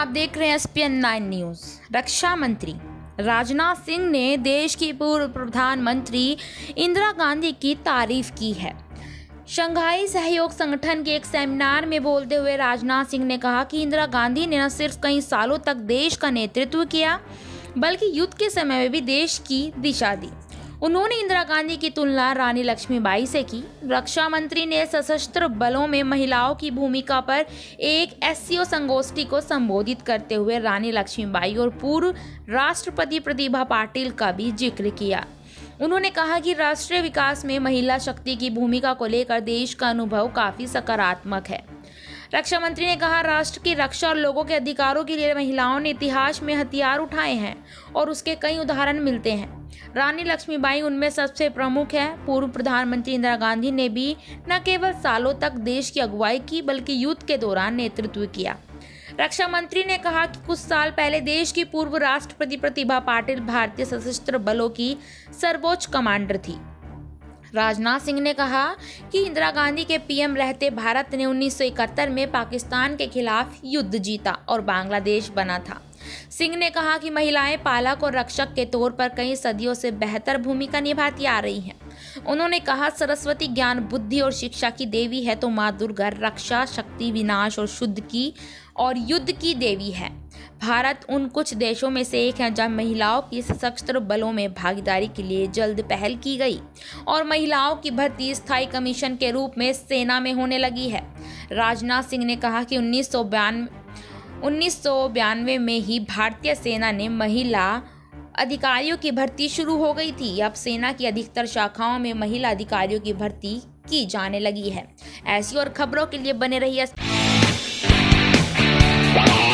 आप देख रहे हैं SPN 9 न्यूज। रक्षा मंत्री राजनाथ सिंह ने देश की पूर्व प्रधानमंत्री इंदिरा गांधी की तारीफ की है। शंघाई सहयोग संगठन के एक सेमिनार में बोलते हुए राजनाथ सिंह ने कहा कि इंदिरा गांधी ने न सिर्फ कई सालों तक देश का नेतृत्व किया, बल्कि युद्ध के समय में भी देश की दिशा दी। उन्होंने इंदिरा गांधी की तुलना रानी लक्ष्मीबाई से की। रक्षा मंत्री ने सशस्त्र बलों में महिलाओं की भूमिका पर एक SCO संगोष्ठी को संबोधित करते हुए रानी लक्ष्मीबाई और पूर्व राष्ट्रपति प्रतिभा पाटिल का भी जिक्र किया। उन्होंने कहा कि राष्ट्रीय विकास में महिला शक्ति की भूमिका को लेकर देश का अनुभव काफी सकारात्मक है। रक्षा मंत्री ने कहा, राष्ट्र की रक्षा और लोगों के अधिकारों के लिए महिलाओं ने इतिहास में हथियार उठाए हैं और उसके कई उदाहरण मिलते हैं। रानी लक्ष्मीबाई उनमें सबसे प्रमुख है। पूर्व प्रधानमंत्री इंदिरा गांधी ने भी न केवल सालों तक देश की अगुवाई की, बल्कि युद्ध के दौरान नेतृत्व किया। रक्षा मंत्री ने कहा कि कुछ साल पहले देश की पूर्व राष्ट्रपति प्रतिभा पाटिल भारतीय सशस्त्र बलों की सर्वोच्च कमांडर थी। राजनाथ सिंह ने कहा कि इंदिरा गांधी के PM रहते भारत ने 1971 में पाकिस्तान के खिलाफ युद्ध जीता और बांग्लादेश बना था। सिंह ने कहा कि महिलाएं पालक और रक्षक के तौर पर कई सदियों से बेहतर भूमिका निभाती आ रही हैं। उन्होंने कहा, सरस्वती ज्ञान, बुद्धि और शिक्षा की देवी है तो माँ दुर्गा रक्षा, शक्ति, विनाश और शुद्ध की और युद्ध की देवी है। भारत उन कुछ देशों में से एक है जहां महिलाओं की सशस्त्र बलों में भागीदारी के लिए जल्द पहल की गई और महिलाओं की भर्ती स्थायी कमीशन के रूप में सेना में होने लगी है। राजनाथ सिंह ने कहा कि 1992 में ही भारतीय सेना ने महिला अधिकारियों की भर्ती शुरू हो गई थी। अब सेना की अधिकतर शाखाओं में महिला अधिकारियों की भर्ती की जाने लगी है। ऐसी और खबरों के लिए बने रहिए।